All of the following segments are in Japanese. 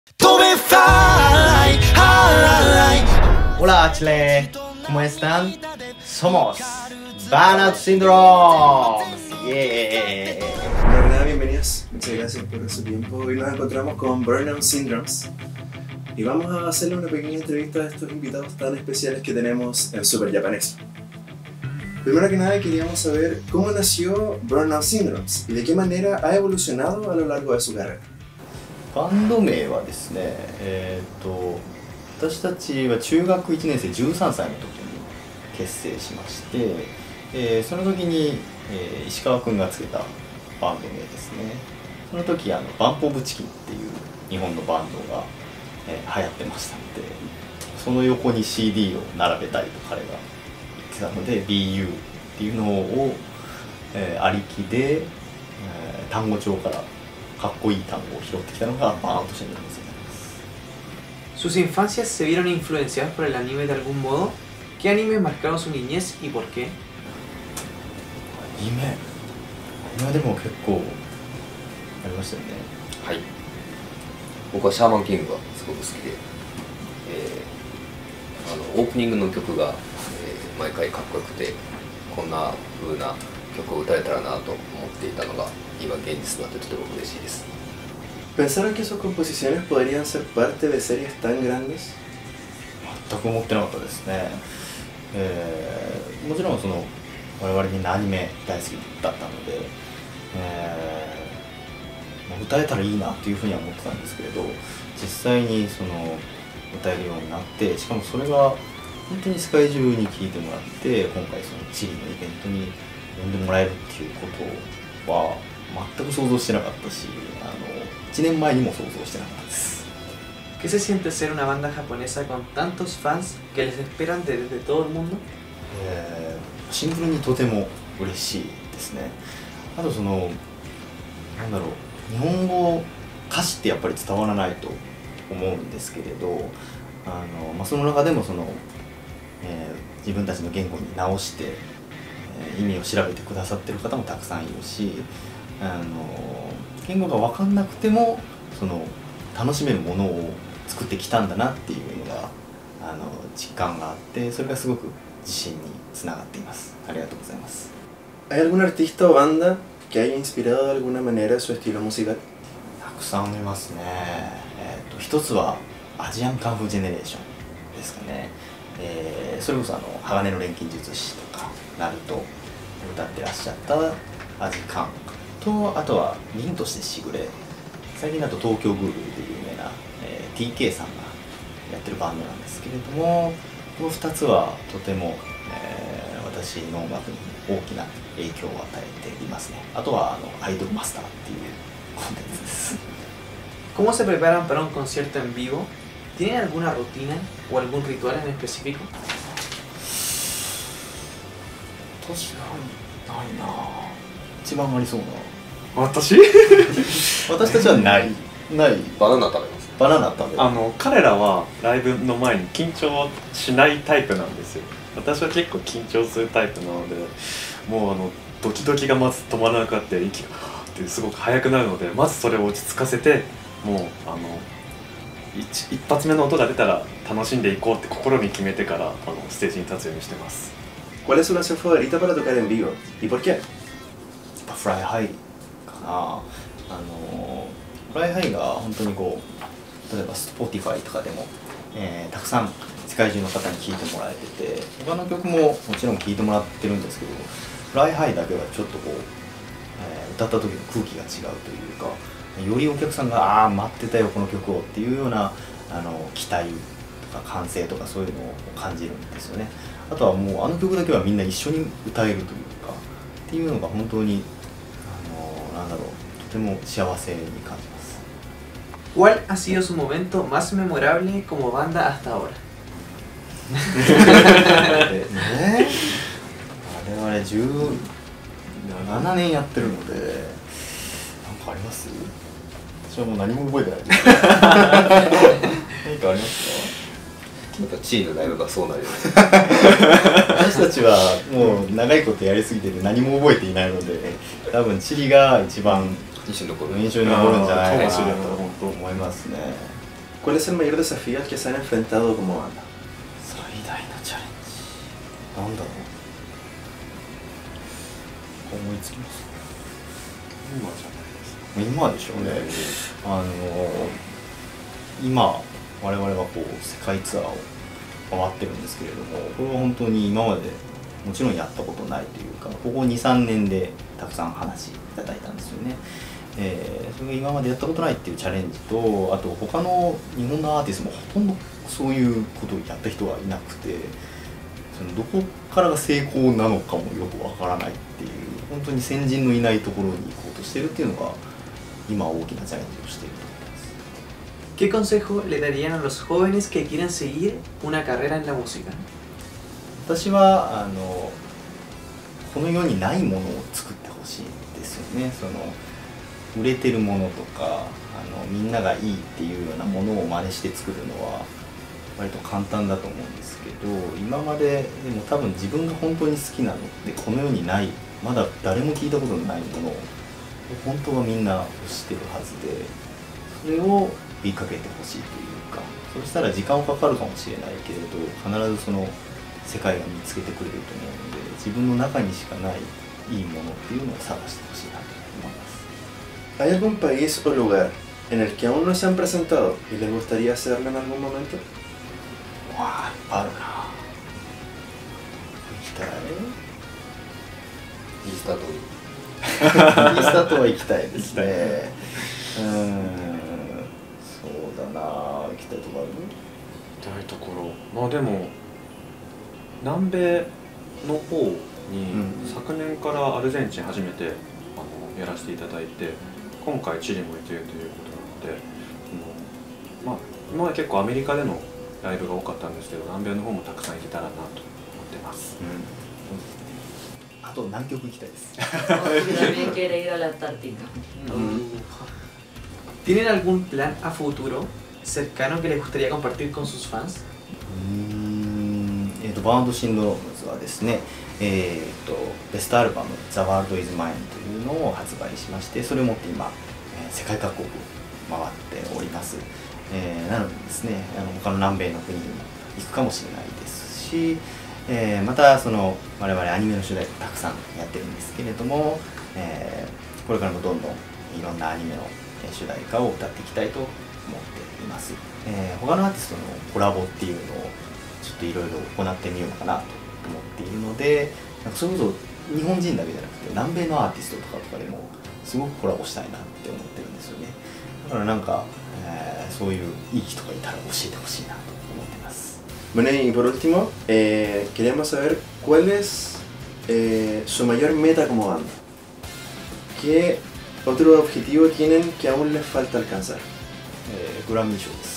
Hola Chile, ¿cómo están? Somos Burnout Syndrome. Yeah. Hola, bienvenidos. Muchas gracias por su tiempo. Hoy nos encontramos con Burnout Syndromes y vamos a hacerle una pequeña entrevista a estos invitados tan especiales que tenemos en Super Japanese. Primero que nada queríamos saber cómo nació Burnout Syndromes y de qué manera ha evolucionado a lo largo de su carrera. バンド名はですね、私たちは中学1年生13歳の時に結成しまして、その時に、石川君がつけたバンド名ですね。その時バンプ・オブ・チキンっていう日本のバンドが、流行ってましたので、その横に CD を並べたいと彼が言ってたので BU っていうのを、ありきで、単語帳からかっこいい単語を拾ってきたのがバーンとしてるんですよね。 ¿Sus infancias se vieron influenciadas por el anime de algún modo? ¿Qué animes marcaron su niñez y por qué? アニメでも結構ありましたよね。 はい、僕はシャーマンキングがすごく好きで、オープニングの曲が、毎回かっこよくて、こんな風な曲を歌えたらなと思っていたのが今現実になってとても嬉しいです。 ¿Pensaron que sus composiciones podrían ser parte de series tan grandes? 全く思ってなかったですね。もちろん我々みんなアニメ大好きだったので、歌えたらいいなっていうふうには思ってたんですけれど、実際に歌えるようになって、しかもそれが本当に世界中に聴いてもらって、今回チリのイベントに呼んでもらえるっていうことは全く想像してなかったし、1年前にも想像してなかったです。 ¿Qué se siente ser una banda japonesa con tantos fans que les esperan desde todo el mundo? シンプルにとても嬉しいですね。あとなんだろう、日本語歌詞ってやっぱり伝わらないと思うんですけれど、その中でも自分たちの言語に直して、意味を調べてくださってる方もたくさんいるし、言語が分かんなくても楽しめるものを作ってきたんだなっていうのが実感があって、それがすごく自信につながっています。ありがとうございます。 ¿Hay algún artista o banda que haya inspirado de alguna manera su estilo musical? たくさんいますね。一つはアジアンカンフージェネレーションですかね。それこそ鋼の錬金術師とかナルトを歌ってらっしゃったアジカンと、あとは凛としてしぐれ、最近だと東京グールで有名な、TK さんがやってるバンドなんですけれども、この2つはとても、私の音楽に大きな影響を与えていますね。あとはアイドルマスターっていうコンテンツです。 ¿Cómo se preparan para un concierto en vivo? ¿Tienen alguna rutina o algún ritual en específico? 私はないなぁ。一番ありそうな。 私私たちはないバナナ食べます。 バナナ食べる。 彼らはライブの前に緊張しないタイプなんですよ。私は結構緊張するタイプなので、もうドキドキがまず止まらなくなって、息がってすごく速くなるので、まずそれを落ち着かせて、もう一発目の音が出たら楽しんでいこうって心に決めてからステージに立つようにしてます。 ¿Cuál es su canción favorita para tocar en vivo? ¿Y por qué? フライハイかな。フライハイが本当に例えば Spotify とかでも、たくさん世界中の方に聴いてもらえてて、他の曲ももちろん聴いてもらってるんですけど、フライハイだけはちょっと歌った時の空気が違うというか、よりお客さんが待ってたよこの曲をっていうような期待とか歓声とかそういうのを感じるんですよね。あとはもう曲だけはみんな一緒に歌えるというかっていうのが本当になんだろう、とても幸せに感じます。 ¿Cuál ha sido su momento más memorable como banda hasta ahora? 我々17年やってるので、なんかあります？私はもう何も覚えてないです。何かありますか？ やっぱチーのライブがそうなるよね。 私たちはもう長いことやりすぎてて何も覚えていないので、多分チリが一番印象に残るんじゃないかなと思いますね。 ¿Cuál es el mayor desafío al que se han enfrentado como banda? 最大のチャレンジなんだろう、思いつきます。 今じゃないですか。 今でしょうね。今我々はこう世界ツアーを回ってるんですけれども、これは本当に今までもちろんやったことないというか、ここ 2,3 年でたくさん話いただいたんですよね。それが今までやったことないっていうチャレンジと、あと他の日本のアーティストもほとんどそういうことをやった人がいなくて、そのどこからが成功なのかもよくわからないっていう、本当に先人のいないところに行こうとしてるっていうのが今大きなチャレンジをしていると思います。 ¿Qué consejo le darían a los jóvenes que quieran seguir una carrera en la música? 私はこの世にないものを作ってほしいですよね。その売れてるものとかみんながいいっていうようなものを真似して作るのは割と簡単だと思うんですけど、今まででも多分自分が本当に好きなのってこの世にない、まだ誰も聞いたことのないものを本当はみんな欲してるはずで、それを追いかけてほしいというか、そしたら時間はかかるかもしれないけれど必ずその世界が見つけてくれると思うので、自分の中にしかないいいものっていうのを探してほしいなと思います。 ¿Hay algún país o lugar en el que aún no se han presentado y les gustaría hacerlo en algún momento? わあ、いっぱいあるな。行きたい。 イースター島にイースター島は行きたいですね。そうだな、行きたいとこある？ 行きたいところ、まあでも南米の方に昨年からアルゼンチン初めてやらせていただいて、今回チリも行っているということなので、まあ今まで結構アメリカでのライブが多かったんですけど、南米の方もたくさん行けたらなと思ってます。 あと南極行きたいです。 También quiere ir a la Antártica. ¿Tienen algún plan a futuro cercano que les gustaría compartir con sus fans? バンドシンドロームズはですね、ベストアルバム「The World Is Mine」というのを発売しまして、それをもって今、世界各国回っております。なのでですね、他の南米の国にも行くかもしれないですし、またその我々アニメの主題歌たくさんやってるんですけれども、これからもどんどんいろんなアニメの主題歌を歌っていきたいと思っています。他のアーティストのコラボっていうのをちょっといろいろ行ってみようかなと思っているので、なんかそれこそ日本人だけじゃなくて南米のアーティストとかでもすごくコラボしたいなって思ってるんですよね。だからなんか、そういういい人がいたら教えてほしいなと思ってます。 Bueno, y por último, queríamos saber cuál es su mayor meta como banda. ¿Qué otro objetivo tienen que aún les falta alcanzar? グラミー賞です。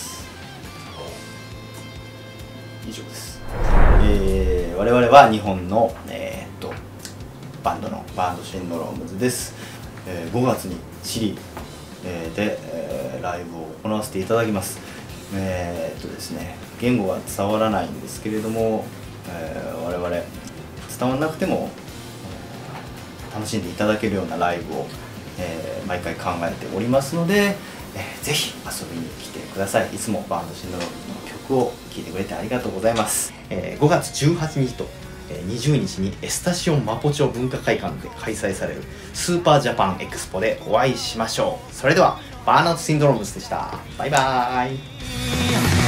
以上です。我々は日本の、バンドシンドロームズです。5月にチリ、で、ライブを行わせていただきます。ですね、言語が伝わらないんですけれども、我々伝わらなくても、楽しんでいただけるようなライブを、毎回考えておりますので、ぜひ遊びに来てください。いつもバンドシンドロームズの曲を聴いてくれてありがとうございます。5月18日と20日にエスタシオンマポチョ文化会館で開催されるスーパージャパンエクスポでお会いしましょう。それではバーナードシンドロームズでした。バイバーイ。